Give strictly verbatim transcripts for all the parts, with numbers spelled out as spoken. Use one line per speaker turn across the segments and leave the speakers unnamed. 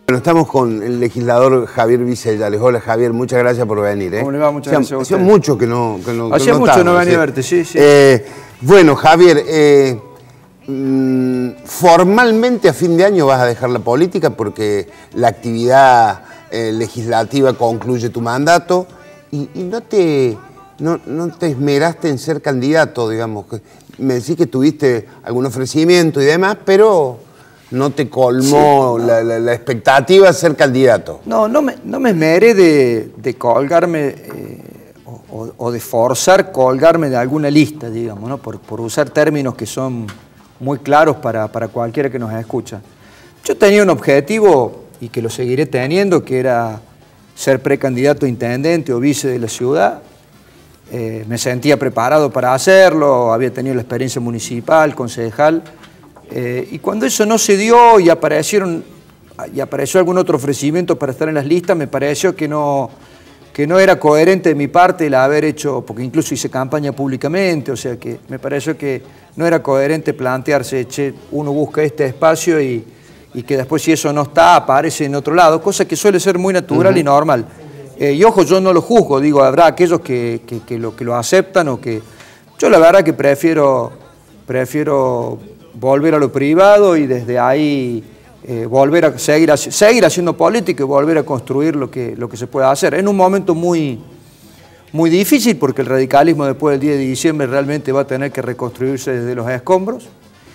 Bueno, estamos con el legislador Javier Vicellales. Hola Javier, muchas gracias por venir. ¿eh?
¿Cómo le va? Muchas gracias a usted.
Hacía mucho que no que no,
Hacía
que no
mucho no
estábamos,
venía
¿sí?
a verte, sí, sí.
Eh, bueno, Javier, eh, mm, formalmente a fin de año vas a dejar la política porque la actividad eh, legislativa concluye tu mandato y, y no, te, no, no te esmeraste en ser candidato, digamos. Me decís que tuviste algún ofrecimiento y demás, pero no te colmó sí, no. la, la, la expectativa de ser candidato.
No, no me, no me esmeré de, de colgarme eh, o, o de forzar colgarme de alguna lista, digamos, ¿no? por, por usar términos que son muy claros para, para cualquiera que nos escucha. Yo tenía un objetivo, y que lo seguiré teniendo, que era ser precandidato a intendente o vice de la ciudad. Eh, me sentía preparado para hacerlo, había tenido la experiencia municipal, concejal. Eh, y cuando eso no se dio y, aparecieron, y apareció algún otro ofrecimiento para estar en las listas, me pareció que no, que no era coherente de mi parte el haber hecho, porque incluso hice campaña públicamente, o sea que me pareció que no era coherente plantearse, che, uno busca este espacio y, y que después si eso no está, aparece en otro lado, cosa que suele ser muy natural uh-huh. y normal. Eh, y ojo, yo no lo juzgo, digo, habrá aquellos que, que, que, lo, que lo aceptan o que... Yo la verdad que prefiero... prefiero volver a lo privado y desde ahí eh, volver a seguir, seguir haciendo política y volver a construir lo que, lo que se pueda hacer. En un momento muy, muy difícil porque el radicalismo después del diez de diciembre realmente va a tener que reconstruirse desde los escombros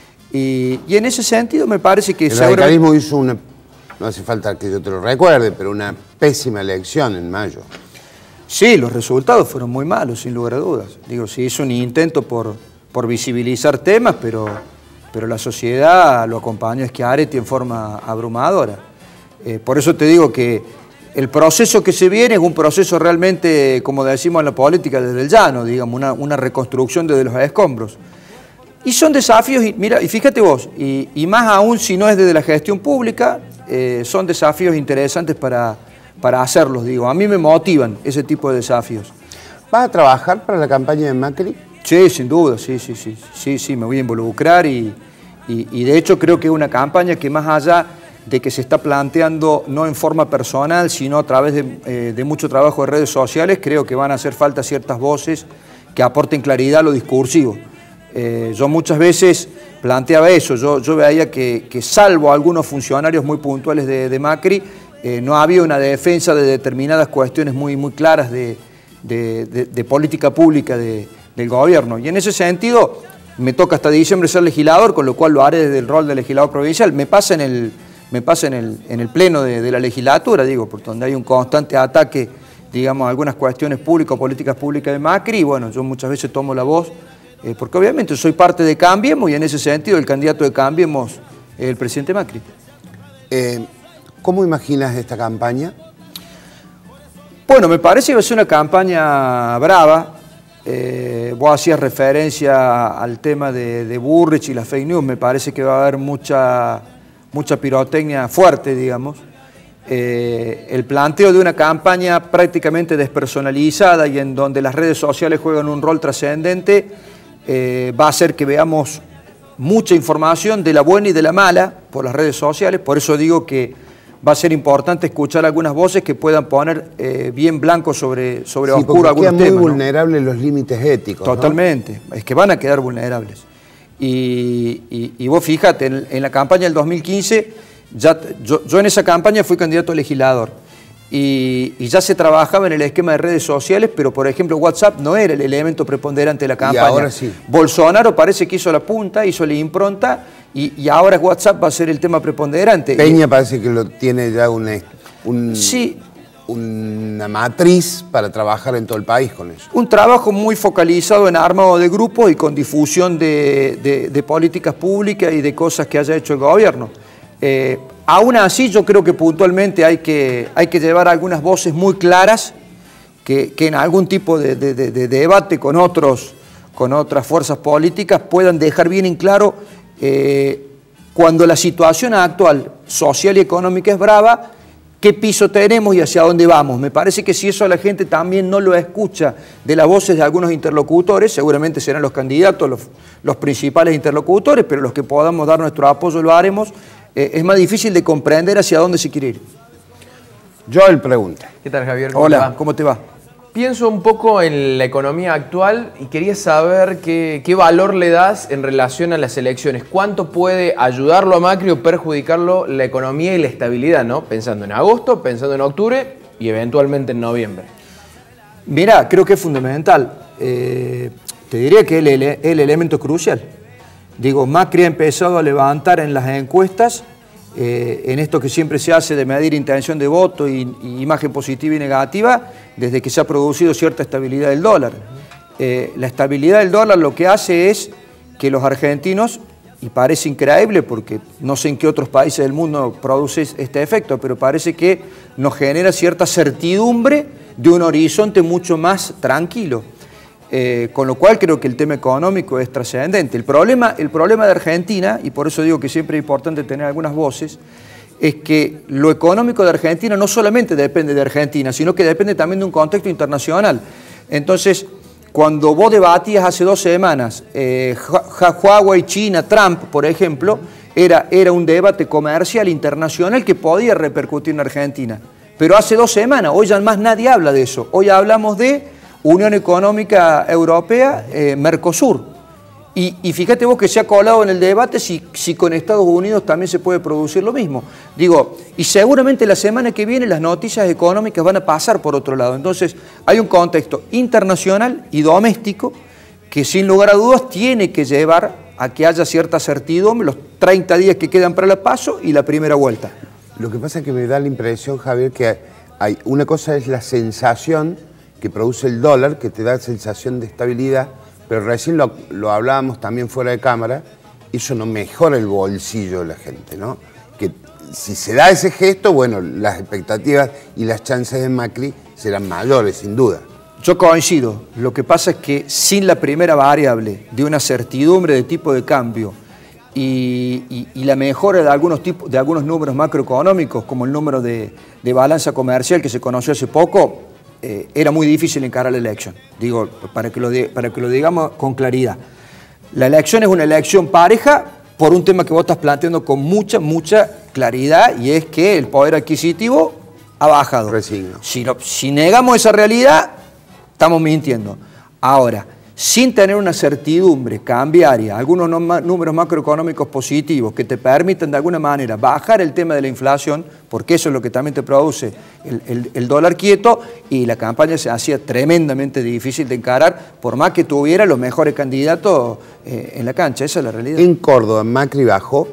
y, y en ese sentido me parece que...
El radicalismo hizo una, no hace falta que yo te lo recuerde, pero una pésima elección en mayo.
Sí, los resultados fueron muy malos, sin lugar a dudas. Digo, se hizo un intento por, por visibilizar temas, pero... pero la sociedad lo acompañó a Schiaretti en forma abrumadora. Eh, por eso te digo que el proceso que se viene es un proceso realmente, como decimos en la política, desde el llano, digamos, una, una reconstrucción desde los escombros. Y son desafíos, y mira, y fíjate vos, y, y más aún si no es desde la gestión pública, eh, son desafíos interesantes para, para hacerlos, digo. A mí me motivan ese tipo de desafíos.
¿Vas a trabajar para la campaña de Macri?
Sí, sin duda, sí, sí, sí, sí, sí, me voy a involucrar y, y, y de hecho creo que es una campaña que más allá de que se está planteando no en forma personal, sino a través de, eh, de mucho trabajo de redes sociales, creo que van a hacer falta ciertas voces que aporten claridad a lo discursivo. Eh, yo muchas veces planteaba eso, yo, yo veía que, que salvo algunos funcionarios muy puntuales de, de Macri, eh, no había una defensa de determinadas cuestiones muy, muy claras de, de, de, de política pública de del gobierno. Y en ese sentido, me toca hasta diciembre ser legislador, con lo cual lo haré desde el rol de legislador provincial. Me pasa en el, me pasa en el, en el pleno de, de la legislatura, digo, por donde hay un constante ataque, digamos, a algunas cuestiones públicas o políticas públicas de Macri, y bueno, yo muchas veces tomo la voz, eh, porque obviamente soy parte de Cambiemos, y en ese sentido el candidato de Cambiemos es el presidente Macri.
Eh, ¿Cómo imaginas esta campaña?
Bueno, me parece que va a ser una campaña brava. Eh, vos hacías referencia al tema de, de Burrich y las fake news, me parece que va a haber mucha, mucha pirotecnia fuerte, digamos. Eh, el planteo de una campaña prácticamente despersonalizada y en donde las redes sociales juegan un rol trascendente eh, va a hacer que veamos mucha información de la buena y de la mala por las redes sociales, por eso digo que va a ser importante escuchar algunas voces que puedan poner eh, bien blanco sobre, sobre
sí,
oscuro algunos
temas. Quedan muy
¿no?
vulnerables los límites éticos.
Totalmente, ¿no? Es que van a quedar vulnerables. Y, y, y vos fíjate, en, en la campaña del dos mil quince, ya, yo, yo en esa campaña fui candidato a legislador. Y, y ya se trabajaba en el esquema de redes sociales, pero por ejemplo WhatsApp no era el elemento preponderante de la campaña.
Y ahora sí.
Bolsonaro parece que hizo la punta, hizo la impronta, y, y ahora WhatsApp va a ser el tema preponderante.
Peña parece que lo tiene ya una, un,
sí.
una matriz para trabajar en todo el país con eso.
Un trabajo muy focalizado en armado de grupos y con difusión de, de, de políticas públicas y de cosas que haya hecho el gobierno. Eh, aún así yo creo que puntualmente hay que, hay que llevar algunas voces muy claras que, que en algún tipo de, de, de, de debate con, otros, con otras fuerzas políticas puedan dejar bien en claro eh, cuando la situación actual social y económica es brava, qué piso tenemos y hacia dónde vamos. Me parece que si eso a la gente también no lo escucha de las voces de algunos interlocutores, seguramente serán los candidatos los, los principales interlocutores, pero los que podamos dar nuestro apoyo lo haremos, eh, es más difícil de comprender hacia dónde se quiere ir.
Joel pregunta.
¿Qué tal, Javier? ¿Cómo
Hola,
te va?
¿cómo te va?
Pienso un poco en la economía actual y quería saber qué, qué valor le das en relación a las elecciones. ¿Cuánto puede ayudarlo a Macri o perjudicarlo la economía y la estabilidad, ¿no? Pensando en agosto, pensando en octubre y eventualmente en noviembre.
Mirá, creo que es fundamental. Eh, te diría que es el, el elemento crucial. Digo, Macri ha empezado a levantar en las encuestas, eh, en esto que siempre se hace de medir intención de voto y, y imagen positiva y negativa, desde que se ha producido cierta estabilidad del dólar. Eh, la estabilidad del dólar lo que hace es que los argentinos, y parece increíble porque no sé en qué otros países del mundo produce este efecto, pero parece que nos genera cierta certidumbre de un horizonte mucho más tranquilo. Eh, con lo cual creo que el tema económico es trascendente. El problema, el problema de Argentina, y por eso digo que siempre es importante tener algunas voces, es que lo económico de Argentina no solamente depende de Argentina, sino que depende también de un contexto internacional. Entonces, cuando vos debatías hace dos semanas, eh, Huawei, China, Trump, por ejemplo, era, era un debate comercial internacional que podía repercutir en Argentina. Pero hace dos semanas, hoy ya más nadie habla de eso. Hoy hablamos de Unión Económica Europea, eh, Mercosur. Y, y fíjate vos que se ha colado en el debate si, si con Estados Unidos también se puede producir lo mismo. Digo, y seguramente la semana que viene las noticias económicas van a pasar por otro lado. Entonces, hay un contexto internacional y doméstico que sin lugar a dudas tiene que llevar a que haya cierta certidumbre los treinta días que quedan para la PASO y la primera vuelta.
Lo que pasa es que me da la impresión, Javier, que hay una cosa es la sensación que produce el dólar, que te da sensación de estabilidad, pero recién lo, lo hablábamos también fuera de cámara, eso no mejora el bolsillo de la gente, ¿no? Que si se da ese gesto, bueno, las expectativas y las chances de Macri serán mayores, sin duda.
Yo coincido. Lo que pasa es que sin la primera variable de una certidumbre de tipo de cambio y, y, y la mejora de algunos, tipos, de algunos números macroeconómicos, como el número de, de balanza comercial que se conoció hace poco, Eh, era muy difícil encarar la elección. Digo, para que, lo de, para que lo digamos con claridad. La elección es una elección pareja por un tema que vos estás planteando con mucha, mucha claridad, y es que el poder adquisitivo ha bajado.
Resigno.
Si, no, si negamos esa realidad, estamos mintiendo. Ahora, sin tener una certidumbre cambiaria, algunos números macroeconómicos positivos que te permitan de alguna manera bajar el tema de la inflación, porque eso es lo que también te produce el, el, el dólar quieto, y la campaña se hacía tremendamente difícil de encarar, por más que tuviera los mejores candidatos eh, en la cancha. Esa es la realidad.
¿En Córdoba Macri bajó?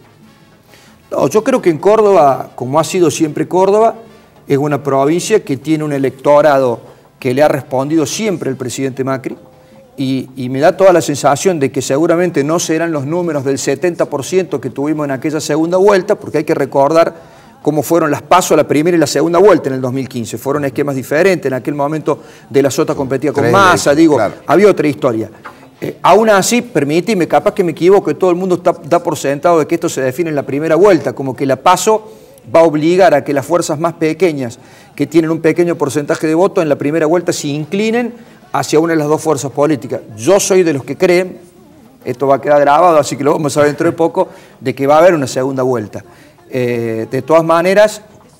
No, yo creo que en Córdoba, como ha sido siempre Córdoba, es una provincia que tiene un electorado que le ha respondido siempre el presidente Macri. Y, y me da toda la sensación de que seguramente no serán los números del setenta por ciento que tuvimos en aquella segunda vuelta, porque hay que recordar cómo fueron las pasos a la primera y la segunda vuelta en el dos mil quince. Fueron esquemas diferentes. En aquel momento De la Sota competía con Massa, digo, claro. Había otra historia. Eh, aún así, permíteme, capaz que me equivoco, que todo el mundo está, da por sentado de que esto se define en la primera vuelta, como que la paso va a obligar a que las fuerzas más pequeñas, que tienen un pequeño porcentaje de voto, en la primera vuelta se inclinen hacia una de las dos fuerzas políticas. Yo soy de los que creen, esto va a quedar grabado, así que lo vamos a ver dentro de poco, de que va a haber una segunda vuelta. Eh, de todas maneras,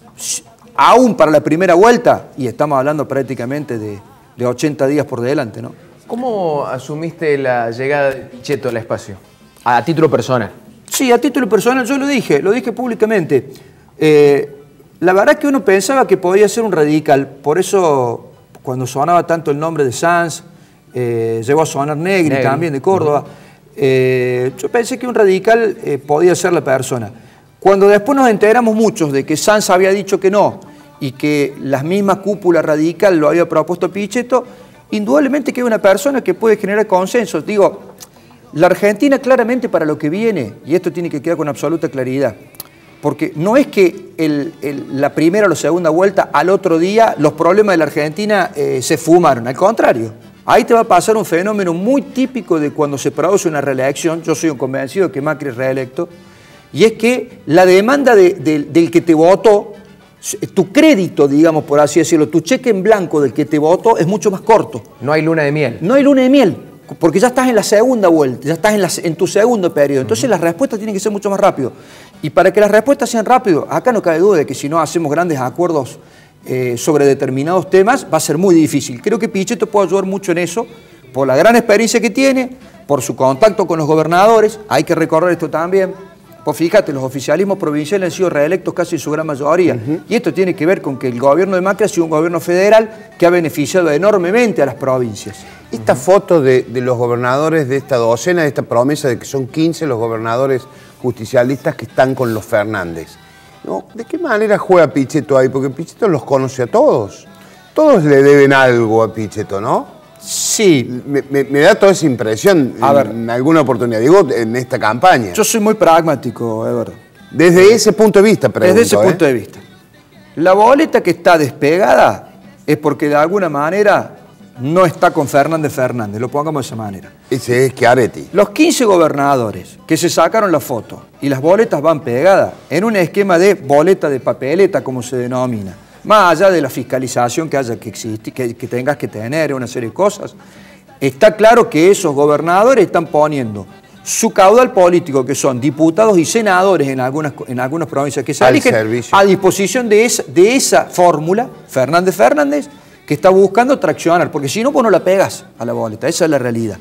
aún para la primera vuelta, y estamos hablando prácticamente de, de ochenta días por delante, ¿no?
¿Cómo asumiste la llegada de Pichetto al espacio? A título personal.
Sí, a título personal yo lo dije, lo dije públicamente. Eh, la verdad es que uno pensaba que podía ser un radical, por eso cuando sonaba tanto el nombre de Sanz, eh, llegó a sonar Negri, Negri. también de Córdoba, eh, yo pensé que un radical eh, podía ser la persona. Cuando después nos enteramos muchos de que Sanz había dicho que no y que las mismas cúpulas radical lo había propuesto Pichetto, indudablemente que es una persona que puede generar consensos. Digo, la Argentina claramente para lo que viene, y esto tiene que quedar con absoluta claridad, porque no es que el, el, la primera o la segunda vuelta al otro día los problemas de la Argentina eh, se fumaron, al contrario. Ahí te va a pasar un fenómeno muy típico de cuando se produce una reelección. Yo soy un convencido de que Macri es reelecto, y es que la demanda de, de, del que te votó, tu crédito, digamos por así decirlo, tu cheque en blanco del que te votó es mucho más corto.
No hay luna de miel.
No hay luna de miel, porque ya estás en la segunda vuelta, ya estás en, la, en tu segundo periodo. Entonces uh-huh. las respuestas tienen que ser mucho más rápido. Y para que las respuestas sean rápidas, acá no cabe duda de que si no hacemos grandes acuerdos eh, sobre determinados temas, va a ser muy difícil. Creo que Pichetto puede ayudar mucho en eso, por la gran experiencia que tiene, por su contacto con los gobernadores. Hay que recordar esto también. Pues fíjate, los oficialismos provinciales han sido reelectos casi en su gran mayoría. Uh-huh. Y esto tiene que ver con que el gobierno de Macri ha sido un gobierno federal que ha beneficiado enormemente a las provincias.
Esta uh-huh. foto de, de los gobernadores de esta docena, de esta promesa de que son quince los gobernadores justicialistas que están con los Fernández. ¿No? ¿De qué manera juega Pichetto ahí? Porque Pichetto los conoce a todos. Todos le deben algo a Pichetto, ¿no?
Sí.
Me, me, me da toda esa impresión a en, ver, en alguna oportunidad, digo, en esta campaña.
Yo soy muy pragmático, Eduardo.
Desde ese punto de vista, pregunto.
Desde ese
¿eh?
punto de vista. La boleta que está despegada es porque de alguna manera no está con Fernández Fernández, lo pongamos de esa manera.
Ese es Schiaretti.
Los quince gobernadores que se sacaron la foto y las boletas van pegadas en un esquema de boleta de papeleta, como se denomina, más allá de la fiscalización que haya que existir, que, que tengas que tener, una serie de cosas, está claro que esos gobernadores están poniendo su caudal político, que son diputados y senadores en algunas, en algunas provincias que se eligen, a disposición de esa, de esa fórmula, Fernández Fernández, que está buscando traccionar, porque si no, vos no la pegas a la boleta, esa es la realidad.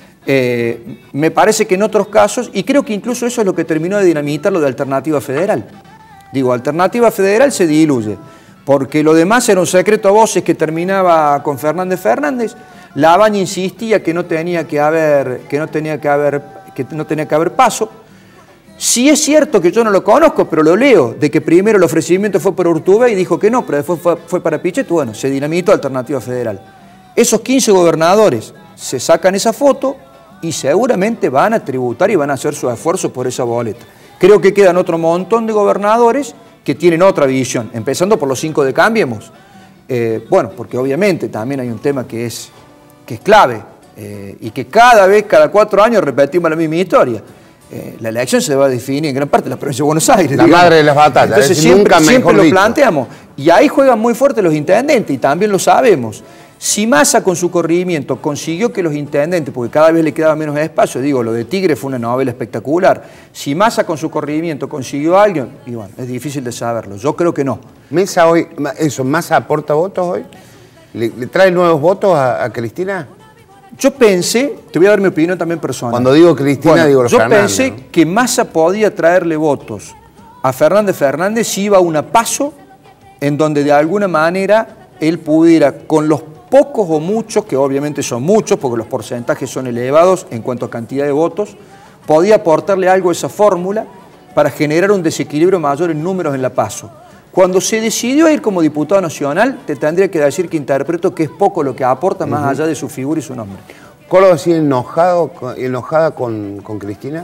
Eh, me parece que en otros casos, y creo que incluso eso es lo que terminó de dinamitar lo de Alternativa Federal. Digo, Alternativa Federal se diluye, porque lo demás era un secreto a voces que terminaba con Fernández Fernández. La Abaña insistía que no tenía que haber, que no tenía que haber, que no tenía que haber paso. Sí es cierto que yo no lo conozco, pero lo leo, de que primero el ofrecimiento fue por Urtubey y dijo que no, pero después fue, fue para Pichetto. Bueno, se dinamitó Alternativa Federal. Esos quince gobernadores se sacan esa foto y seguramente van a tributar y van a hacer su esfuerzo por esa boleta. Creo que quedan otro montón de gobernadores que tienen otra visión, empezando por los cinco de Cambiemos. Eh, bueno, porque obviamente también hay un tema que es, que es clave eh, y que cada vez, cada cuatro años repetimos la misma historia. Eh, la elección se va a definir en gran parte en la provincia de Buenos Aires.
La digamos. Madre de las batallas.
Entonces
es
siempre,
nunca
siempre lo
dicho.
planteamos. Y ahí juegan muy fuerte los intendentes y también lo sabemos. Si Massa con su corrimiento consiguió que los intendentes, porque cada vez le quedaba menos espacio, digo, lo de Tigre fue una novela espectacular, si Massa con su corrimiento consiguió a alguien, y bueno, es difícil de saberlo, yo creo que no.
Mesa hoy, eso, ¿Massa aporta votos hoy? ¿Le, le trae nuevos votos a, a Cristina?
Yo pensé, te voy a dar mi opinión también personal.
Cuando digo Cristina, bueno, digo los
Yo
Fernández,
pensé
¿no?
que Massa podía traerle votos a Fernández Fernández si iba a una paso en donde de alguna manera él pudiera, con los pocos o muchos, que obviamente son muchos, porque los porcentajes son elevados en cuanto a cantidad de votos, podía aportarle algo a esa fórmula para generar un desequilibrio mayor en números en la PASO. Cuando se decidió a ir como diputado nacional, te tendría que decir que interpreto que es poco lo que aporta más uh-huh. allá de su figura y su nombre.
¿Córdoba sigue enojado, enojada con, con Cristina?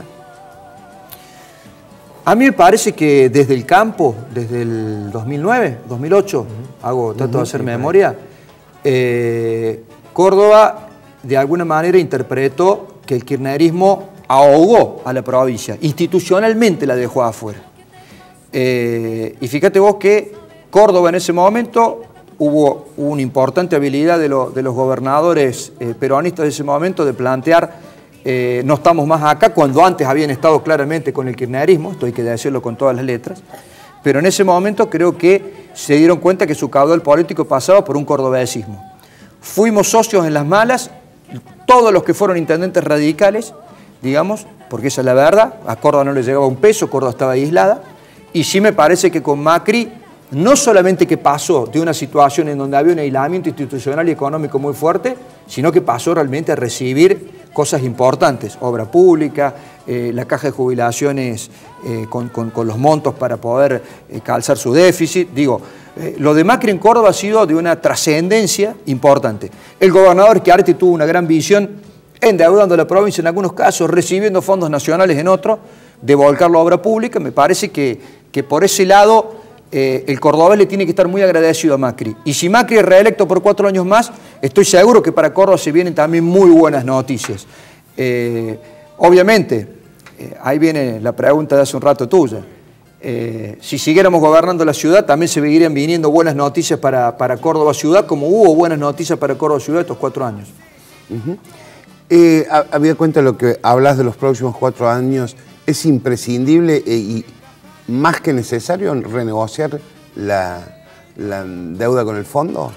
A mí me parece que desde el campo, desde el dos mil nueve, dos mil ocho, uh-huh. hago, trato uh-huh. de hacer sí, memoria, eh, Córdoba de alguna manera interpretó que el kirchnerismo ahogó a la provincia, institucionalmente la dejó afuera. Eh, y fíjate vos que Córdoba en ese momento hubo una importante habilidad de, lo, de los gobernadores eh, peronistas de ese momento de plantear eh, no estamos más acá, cuando antes habían estado claramente con el kirchnerismo, esto hay que decirlo con todas las letras, pero en ese momento creo que se dieron cuenta que su caudal político pasaba por un cordobesismo. Fuimos socios en las malas, todos los que fueron intendentes radicales, digamos, porque esa es la verdad, a Córdoba no le llegaba un peso, Córdoba estaba aislada. Y sí me parece que con Macri, no solamente que pasó de una situación en donde había un aislamiento institucional y económico muy fuerte, sino que pasó realmente a recibir cosas importantes, obra pública, eh, la caja de jubilaciones eh, con, con, con los montos para poder eh, calzar su déficit. Digo, eh, lo de Macri en Córdoba ha sido de una trascendencia importante. El gobernador Schiaretti tuvo una gran visión, endeudando a la provincia en algunos casos, recibiendo fondos nacionales en otros, de volcar la obra pública. Me parece que, que por ese lado eh, el cordobés le tiene que estar muy agradecido a Macri. Y si Macri es reelecto por cuatro años más, estoy seguro que para Córdoba se vienen también muy buenas noticias. Eh, obviamente, eh, ahí viene la pregunta de hace un rato tuya. Eh, si siguiéramos gobernando la ciudad, también se seguirían viniendo buenas noticias para, para Córdoba Ciudad, como hubo buenas noticias para Córdoba Ciudad estos cuatro años.
Uh-huh. eh, había cuenta de lo que hablas de los próximos cuatro años. Es imprescindible eh, y más que necesario renegociar la, la deuda con el fondo?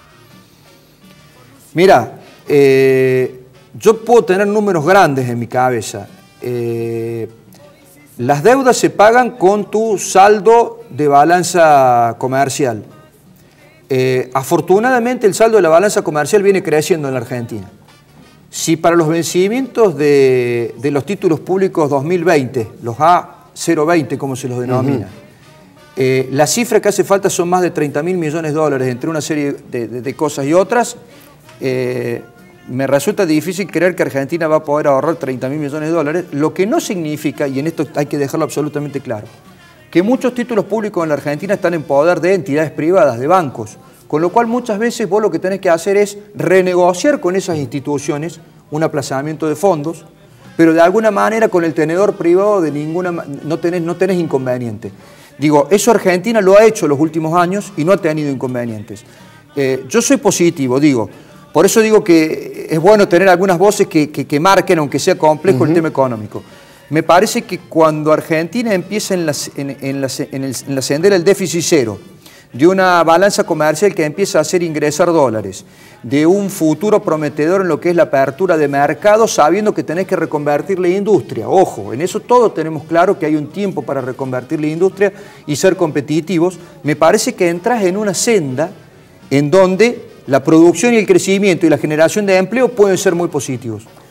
Mira, eh, yo puedo tener números grandes en mi cabeza. Eh, las deudas se pagan con tu saldo de balanza comercial. Eh, afortunadamente el saldo de la balanza comercial viene creciendo en la Argentina. Si para los vencimientos de, de los títulos públicos dos mil veinte, los A cero veinte como se los denomina, uh-huh. eh, la cifra que hace falta son más de treinta mil millones de dólares entre una serie de, de, de cosas y otras, eh, me resulta difícil creer que Argentina va a poder ahorrar treinta mil millones de dólares, lo que no significa, y en esto hay que dejarlo absolutamente claro, que muchos títulos públicos en la Argentina están en poder de entidades privadas, de bancos, con lo cual muchas veces vos lo que tenés que hacer es renegociar con esas instituciones un aplazamiento de fondos, pero de alguna manera con el tenedor privado de ninguna, no tenés, no tenés inconveniente. Digo, eso Argentina lo ha hecho en los últimos años y no ha tenido inconvenientes. Eh, yo soy positivo, digo, por eso digo que es bueno tener algunas voces que, que, que marquen, aunque sea complejo, uh-huh. el tema económico. Me parece que cuando Argentina empieza en la, en, en la, en el, en la sendera del déficit cero, de una balanza comercial que empieza a hacer ingresar dólares, de un futuro prometedor en lo que es la apertura de mercado, sabiendo que tenés que reconvertir la industria. Ojo, en eso todos tenemos claro que hay un tiempo para reconvertir la industria y ser competitivos. Me parece que entras en una senda en donde la producción y el crecimiento y la generación de empleo pueden ser muy positivos.